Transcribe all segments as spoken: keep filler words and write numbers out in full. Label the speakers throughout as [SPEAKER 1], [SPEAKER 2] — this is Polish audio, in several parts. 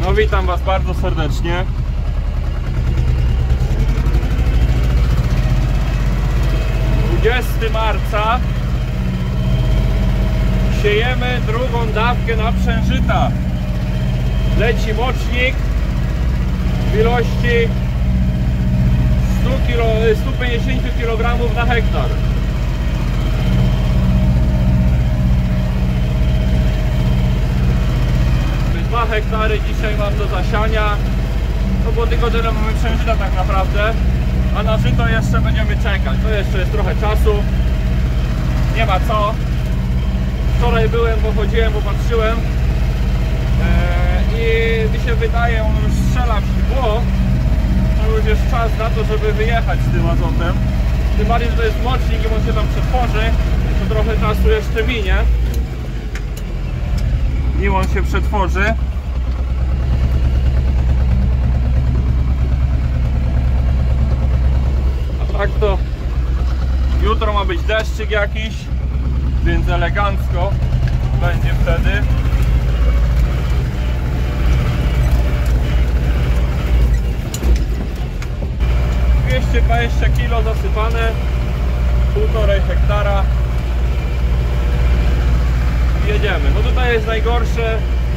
[SPEAKER 1] No witam Was bardzo serdecznie. dwudziestego marca siejemy drugą dawkę naprzężyta. Leci mocznik w ilości sto pięćdziesiąt kilogramów na hektar. dwa hektary dzisiaj mam do zasiania, no bo tylko tyle mamy przężyta tak naprawdę, a na żyto jeszcze będziemy czekać. To jeszcze jest trochę czasu, nie ma co. Wczoraj byłem, bo chodziłem, bo patrzyłem eee, i mi się wydaje, on już strzela w źdźbło, to już jest czas na to, żeby wyjechać z tym azotem. Tym bardziej, że to jest mocznik i on się tam przetworzy, to trochę czasu jeszcze minie, nim on się przetworzy. A tak to jutro ma być deszczyk jakiś, więc elegancko będzie wtedy. dwieście dwadzieścia kilo zasypane, półtorej hektara. Jedziemy. No tutaj jest najgorsze,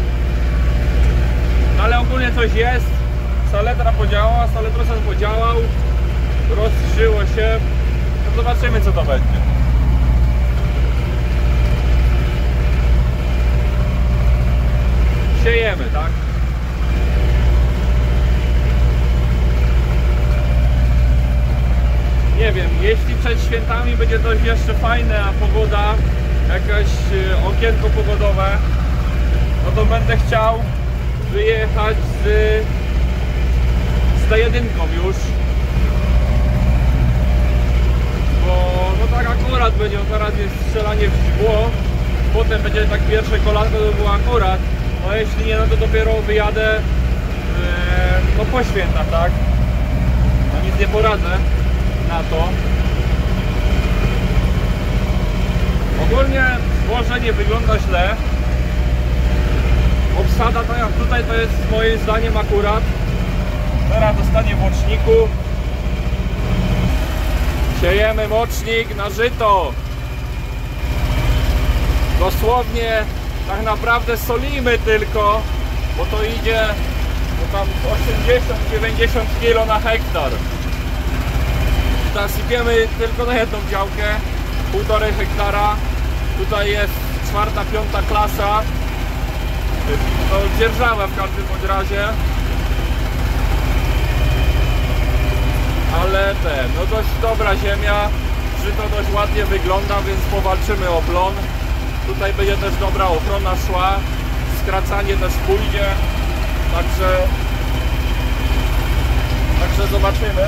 [SPEAKER 1] no ale ogólnie coś jest. Saletra podziałała, saletrosen podziałał, rozstrzyło się. No zobaczymy, co to będzie. Siejemy, tak? Nie wiem, jeśli przed świętami będzie coś jeszcze fajne, a pogoda, jakaś okienko pogodowe, no to będę chciał wyjechać z, z T jeden już, bo no tak akurat będzie, teraz jest strzelanie w źdźbło, potem będzie tak pierwsze kolanko, to było akurat, no jeśli nie, no to dopiero wyjadę yy, no po świętach, tak? No nic nie poradzę na to. Ogólnie zboże nie wygląda źle. Obsada tak jak tutaj to jest moim zdaniem akurat. Teraz dostanie moczniku. Siejemy mocznik na żyto. Dosłownie tak naprawdę solimy tylko, bo to idzie bo tam osiemdziesiąt do dziewięćdziesięciu kilo na hektar. Zasypiemy tylko na jedną działkę, półtorej hektara. Tutaj jest czwarta, piąta klasa. To dzierżawa w każdym bądź razie. Ale ten, no dość dobra ziemia, żyto dość ładnie wygląda, więc powalczymy o plon. Tutaj będzie też dobra ochrona szła, skracanie też pójdzie, także także zobaczymy.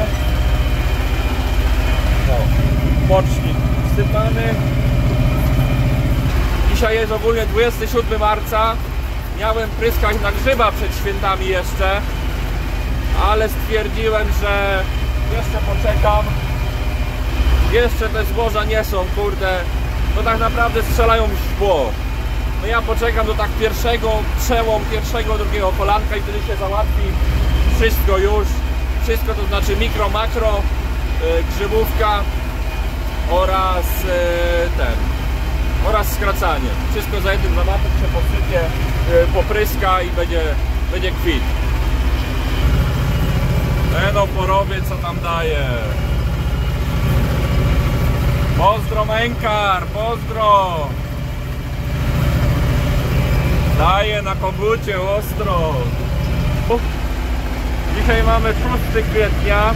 [SPEAKER 1] No, mocznik wsypany. Dzisiaj jest ogólnie dwudziestego siódmego marca. Miałem pryskać na grzyba przed świętami jeszcze, ale stwierdziłem, że jeszcze poczekam. Jeszcze te zboża nie są, kurde, no tak naprawdę strzelają w źdźbło. No ja poczekam do tak pierwszego, przełom pierwszego, drugiego kolanka i wtedy się załatwi wszystko już. Wszystko to znaczy mikro, makro, yy, grzybówka oraz yy, ten. oraz skracanie. Wszystko za jednym zamachem się posypie, yy, popryska i będzie, będzie kwit. Ten oporowiec co tam daje. Pozdro Mękar, pozdro. Daje na kogucie ostro. Uf. Dzisiaj mamy szóstego kwietnia.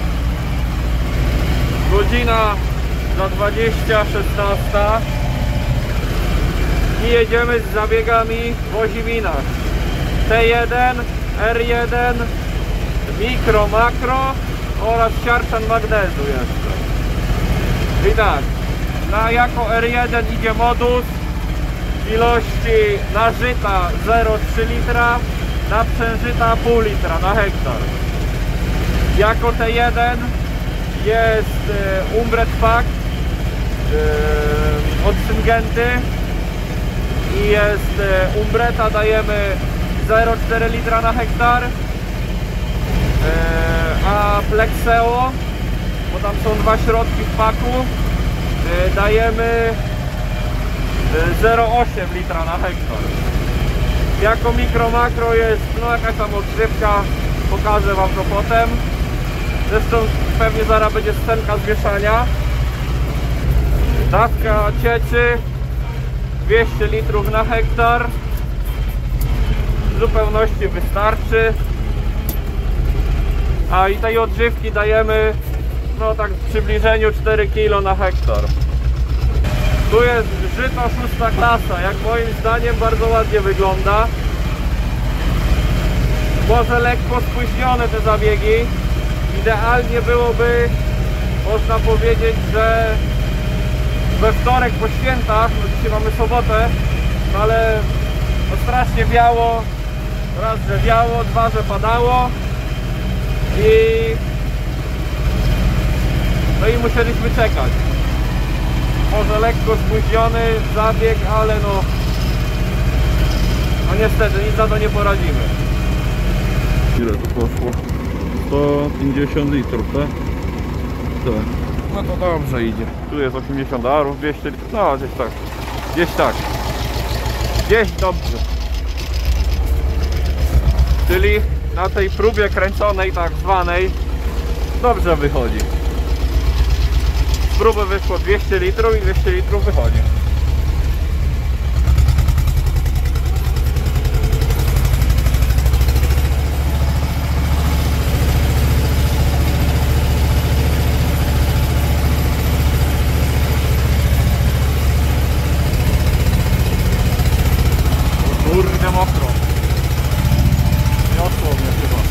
[SPEAKER 1] Godzina za dwadzieścia szesnasta. I jedziemy z zabiegami w Oziminach. T jeden, R jeden, mikro, makro oraz siarczan magnezu jeszcze. I tak, na jako R jeden idzie modus w ilości nażyta zero przecinek trzy litra, naprzężyta pół litra na hektar. Jako T jeden jest Umbret Pack od Syngenty i jest Umbreta dajemy zero przecinek cztery litra na hektar, a Plexeo, bo tam są dwa środki w paku, dajemy zero przecinek osiem litra na hektar. Jako mikro makro jest no jakaś tam odżywka, pokażę wam to potem. Zresztą pewnie zaraz będzie scenka z mieszania. Dawka cieczy dwieście litrów na hektar. W zupełności wystarczy. A i tej odżywki dajemy no tak w przybliżeniu cztery kilo na hektar. Tu jest żyto szósta klasa, jak moim zdaniem bardzo ładnie wygląda. Może lekko spóźnione te zabiegi. Idealnie byłoby, można powiedzieć, że we wtorek po świętach, no dzisiaj mamy sobotę, no ale no strasznie wiało, raz, że wiało, dwa, że padało i no i musieliśmy czekać. Może lekko spóźniony zabieg, ale no no niestety nic na to nie poradzimy.
[SPEAKER 2] Ile to poszło? sto pięćdziesiąt litrów, tak? Tak.
[SPEAKER 1] No to dobrze idzie. Tu jest osiemdziesiąt arów, dwieście litrów, no gdzieś tak. Gdzieś tak. Gdzieś dobrze. Czyli na tej próbie kręconej tak zwanej dobrze wychodzi. Z próby wyszło dwieście litrów i dwieście litrów wychodzi. Kurde mokro. Niosło mnie chyba.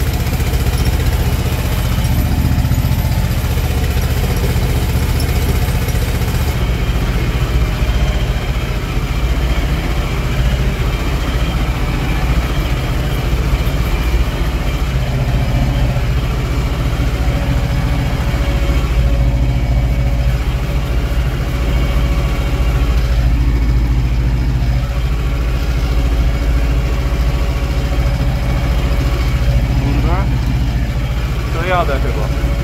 [SPEAKER 1] Jadę chyba.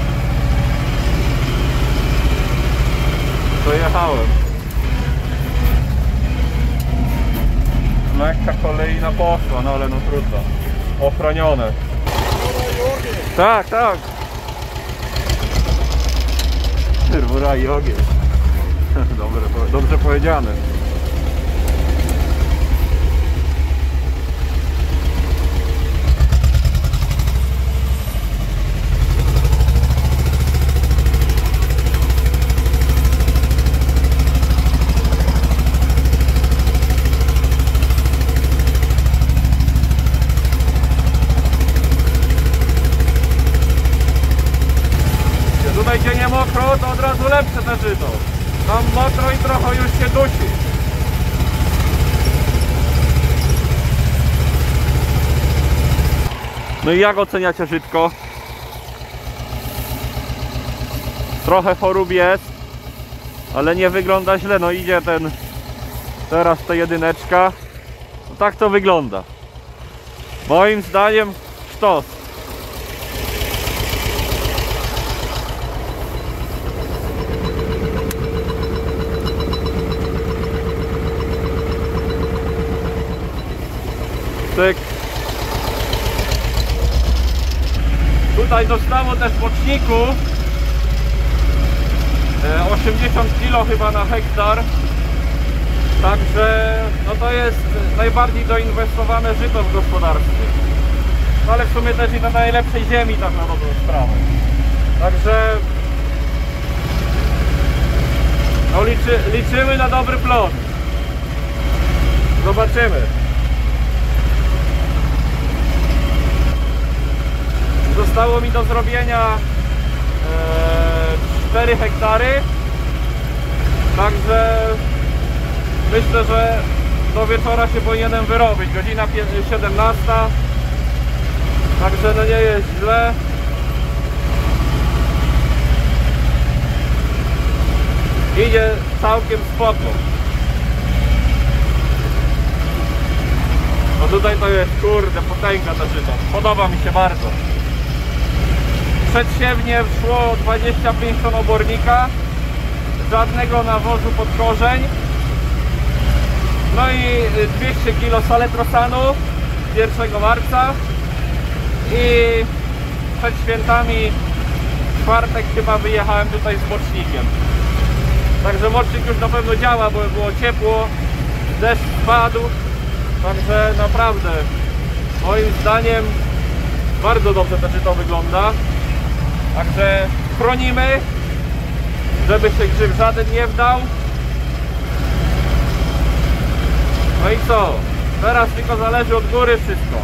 [SPEAKER 1] Dojechałem. Lekka kolejna poszła, no ale no trudno. Ochronione. Tak, tak. Czerwora i ogień. Dobrze, dobrze powiedziane. Tutaj gdzie nie mokro, to od razu lepsze te żyto. Tam mokro i trochę już się dusi. No i jak oceniacie żytko? Trochę chorób jest, ale nie wygląda źle. No idzie ten, teraz ta jedyneczka. No tak to wygląda. Moim zdaniem sztos. Tyk. Tutaj dostało też boczniku osiemdziesiąt kilo chyba na hektar. Także no to jest najbardziej doinwestowane żyto w gospodarstwie. No ale w sumie też i na najlepszej ziemi tak na dobrą sprawę. Także no liczy, liczymy na dobry plon. Zobaczymy. Zostało mi do zrobienia e, cztery hektary. Także myślę, że do wieczora się powinienem wyrobić. Godzina siedemnasta. Także no nie jest źle. Idzie całkiem spoko. No tutaj to jest, kurde, potęga ta żyta. Podoba mi się bardzo. Przedsiewnie szło dwadzieścia pięć ton obornika, żadnego nawozu pod korzeń, no i dwieście kilo saletrosanu pierwszego marca i przed świętami w czwartek chyba wyjechałem tutaj z mocznikiem. Także mocznik już na pewno działa, bo było ciepło, deszcz spadł, także naprawdę moim zdaniem bardzo dobrze to żyto wygląda. Także chronimy, żeby się grzyb żaden nie wdał. No i co? Teraz tylko zależy od góry wszystko.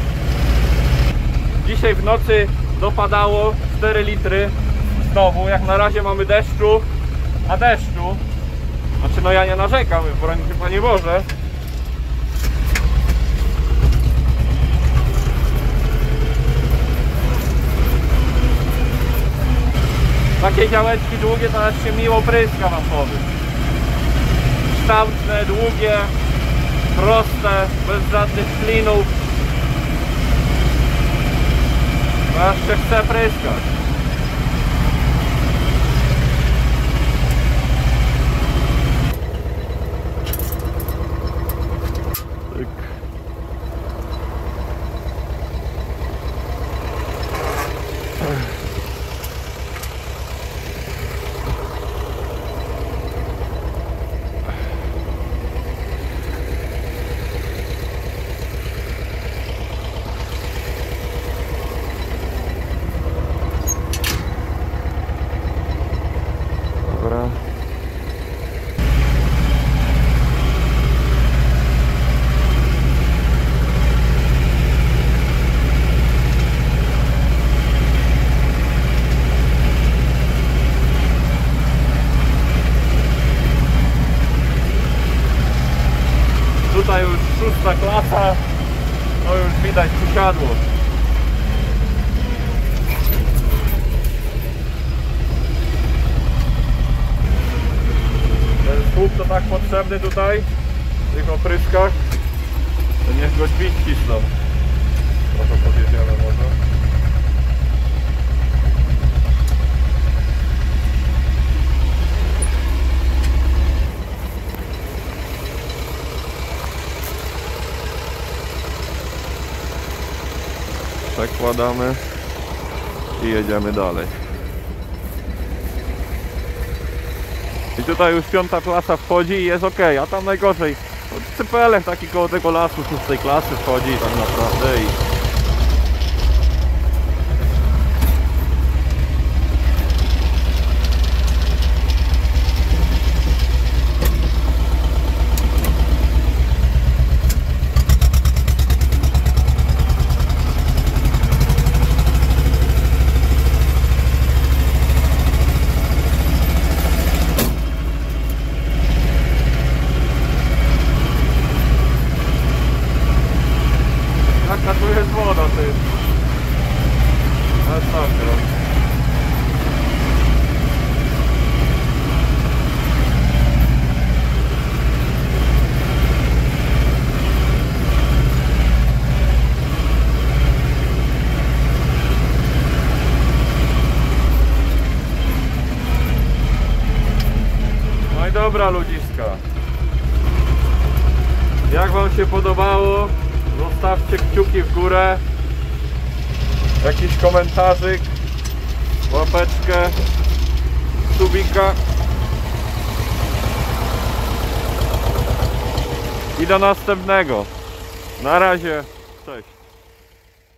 [SPEAKER 1] Dzisiaj w nocy dopadało cztery litry. Znowu, jak na razie mamy deszczu, a deszczu, znaczy no ja nie narzekam, broń Panie Boże. Takie działeczki długie to nas się miło pryska, wam powiem. Kształtne, długie, proste, bez żadnych klinów. Aż się chce pryskać. Tutaj już szósta klasa, no już widać przysiadło. Ten słup to tak potrzebny tutaj, w tych opryskach, to niech go drzwi ścisną. Trochę podjedziemy może. Przekładamy i jedziemy dalej. I tutaj już piąta klasa wchodzi i jest ok, a tam najgorzej. Cypelek taki koło tego lasu szóstej klasy wchodzi tak naprawdę i... Jaka tu jest woda, ty? Masakra. No i dobra, ludziska. Jak wam się podobało? Zostawcie kciuki w górę, jakiś komentarzyk, łapeczkę, subika i do następnego. Na razie, cześć.